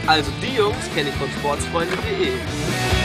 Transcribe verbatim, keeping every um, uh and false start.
Also die Jungs kenne ich von sportsfreunde punkt de.